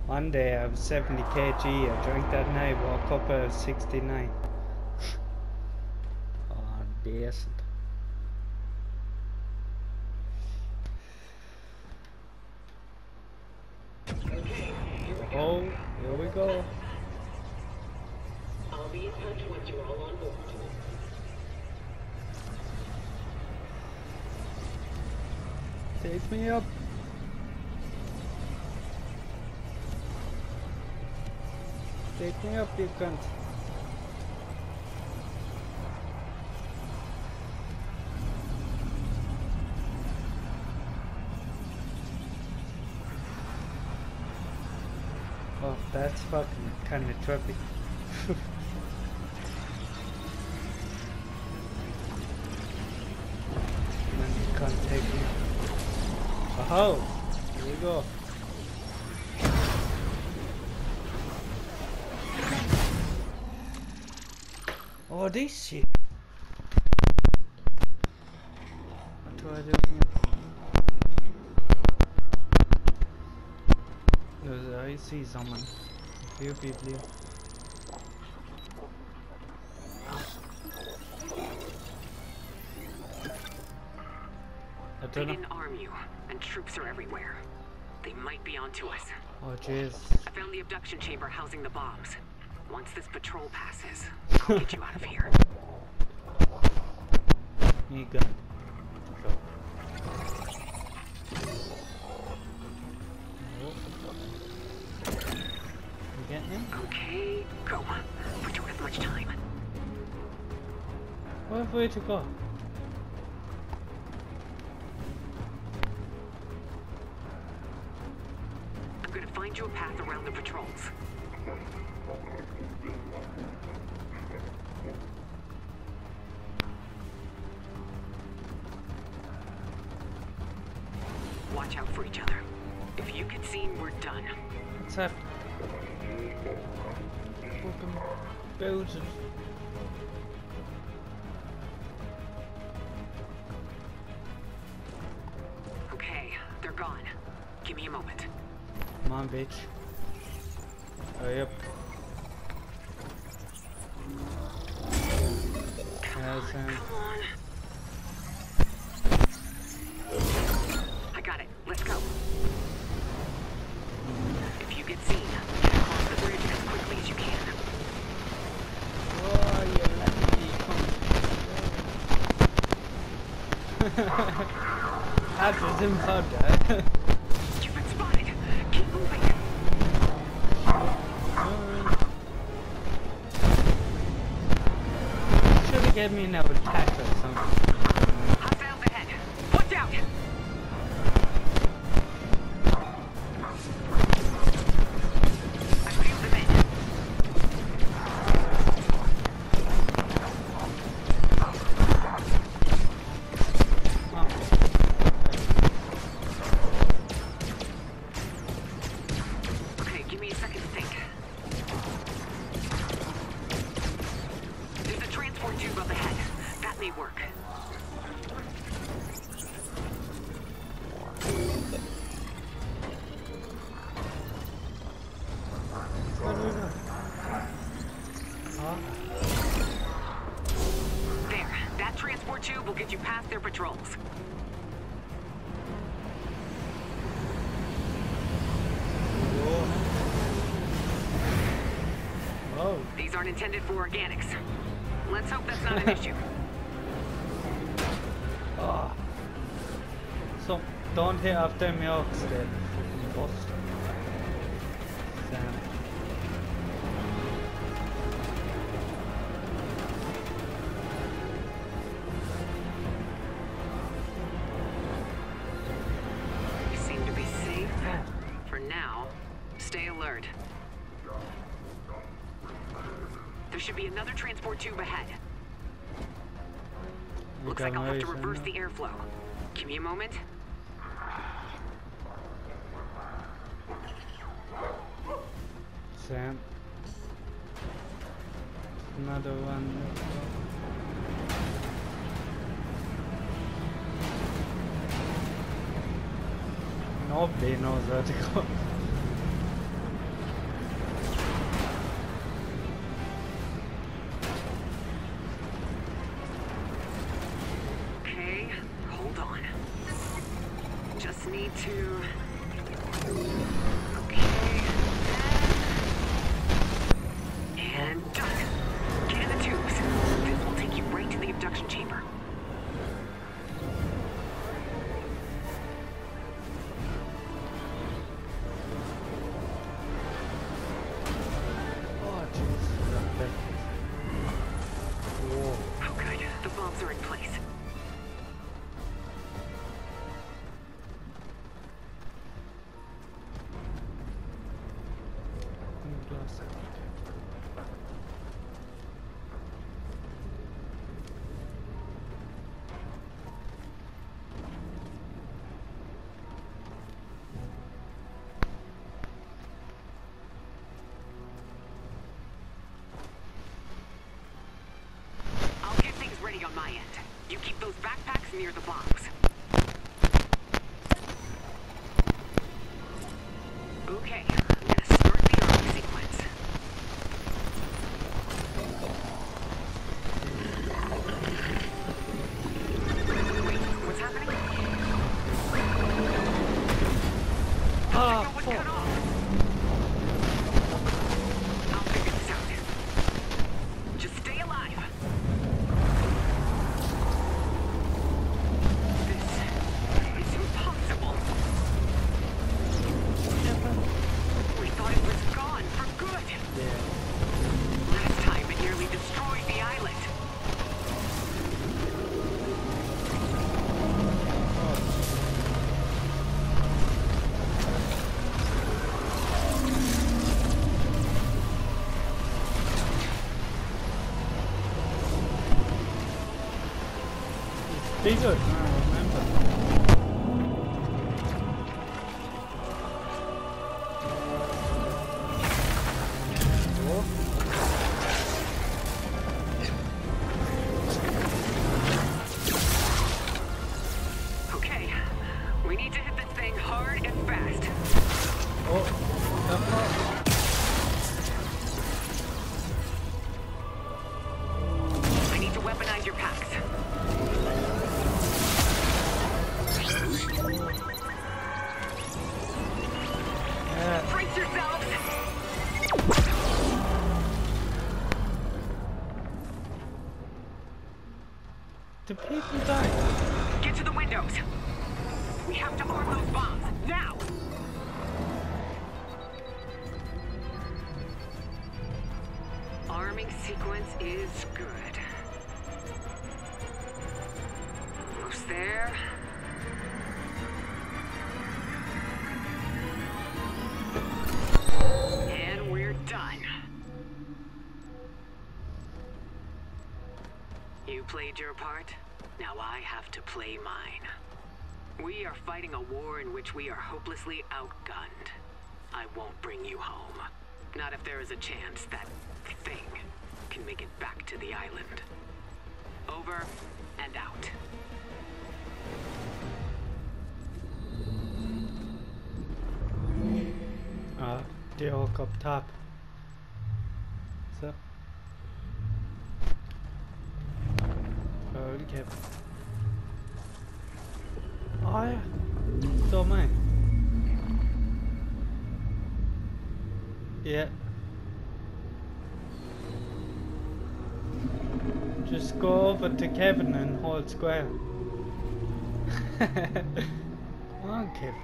One day I was 70 kg, I drank that night, woke up at 69. Oh, decent. Oh, here we go. I'll be in touch once you're all on board. Take me up. Take me up, you cunt. Oh, that's fucking kinda trippy. Man, you can't take me. Oh, here we go. Oh, this shit. What do I do here? I see someone. A few people here. They didn't arm you, and troops are everywhere. They might be onto us. Oh, jeez. I found the abduction chamber housing the bombs. Once this patrol passes, I'll get you out of here. Me gun. Go. You getting him? Okay, go. We don't have much time. What way to go? I'm gonna find you a path around the patrols. Watch out for each other. If you get seen, we're done. What's happening? Fucking Belgians. Okay, they're gone. Give me a moment. Come on, bitch. Hurry up. Yes, Come on. I got it. Let's go. If you get seen, get across the bridge as quickly as you can. Oh, you let me come. That was him powder. You've been spotted. Keep moving. Should have given me another attack or something. Hostiles ahead. Watch out. I reeled them in. Okay, give me a second to think. There's a transport tube up ahead. That may work. There. That transport tube will get you past their patrols. Oh. These aren't intended for organics. Let's hope that's not an issue. Oh. So, don't hit after me, Oxted. Boss. Sam. You seem to be safe. For now, stay alert. There should be another transport tube ahead. Looks like I'll have to reverse the airflow. Give me a moment. Sam. Another one. Nobody knows where to go. Just need to... Okay. And done. Get in the tubes. This will take you right to the abduction chamber. Oh, jeez. Whoa. Oh, good. The bombs are in place. Glass. I'll get things ready on my end. You keep those backpacks near the bombs. Okay, I'm gonna start the arming sequence. Wait, what's happening? Ah, Signal was fuck. cut off. I'll figure this out. Just stay alive. This is impossible. We thought it was gone for good. Yeah. Last time it nearly destroyed the island. It's bigger now, remember. Okay, we need to hit this thing hard and fast. Oh, the fuck? I need to weaponize your packs. Yeah. Brace yourselves! Do people die? Get to the windows. We have to arm those bombs, now! Arming sequence is good. Almost there. And we're done. You played your part. Now I have to play mine. We are fighting a war in which we are hopelessly outgunned. I won't bring you home. Not if there is a chance that thing can make it back to the island. Over and out. Det åker upp top. Så. Ølkæft. Åh ja. Så mig. Yeah. Just go over to Kevin and hold square. Come on, Kevin.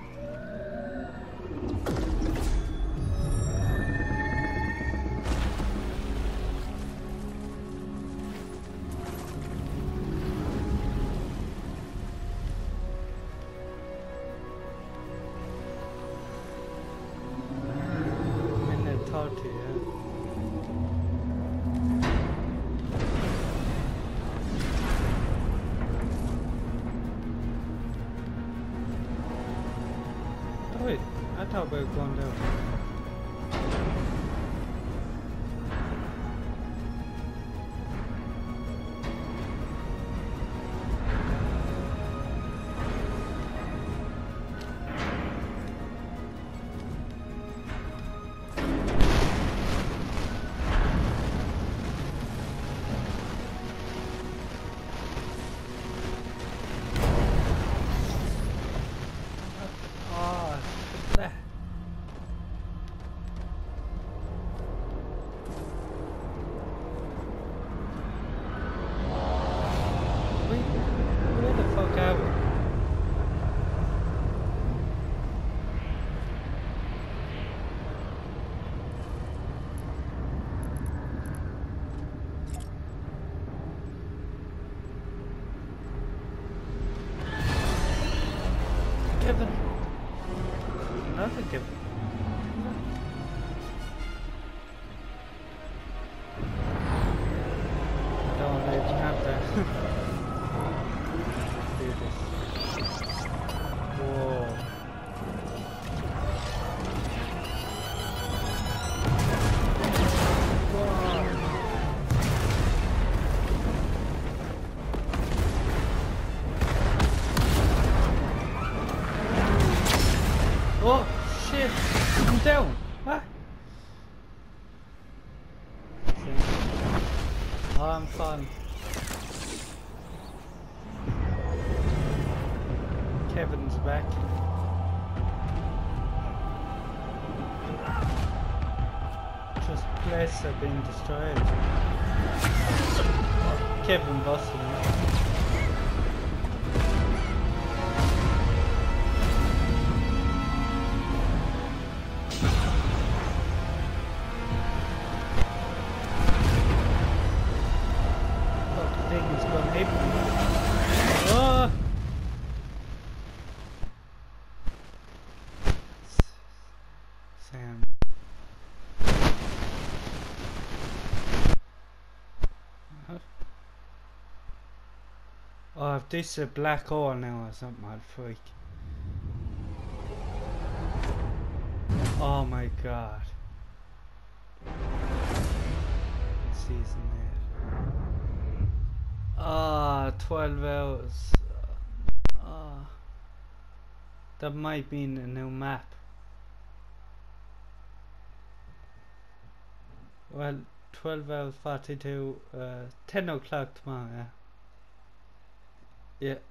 Wait, I thought we were going down. another give. Don't let you have that. Do this. Whoa. Oh shit! I'm down. What? Oh, I'm fine. Kevin's back. Just places are being destroyed. Kevin busted me. Sam. Oh, if this is a black hole now or something, I'd freak. Oh my god. Season 8. Ah, 12 hours. Ah, that might mean a new map. Well, 12 hours 42, 10 o'clock tomorrow, yeah. Yeah.